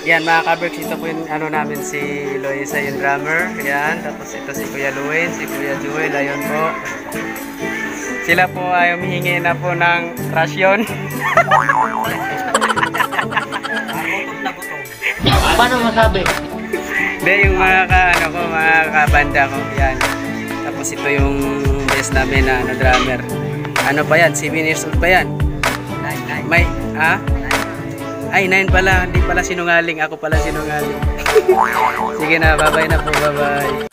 Yan mga ka-Berks, ito po yung ano namin si Loisa, yung drummer. Yan, tapos ito si Kuya Luis, si Kuya Joel, ayun po. Sila po ay humihingi na po ng rasyon. Paano masabi? Hindi, yung mga ano ko, mga kabanda ko. Yan. Tapos ito yung best namin na ano, drummer. Ano pa yan? 7 years old pa yan. May, ha? Ay, 9 pala. Hindi pala sinungaling. Ako pala sinungaling. Sige na, bye-bye na po. Bye-bye.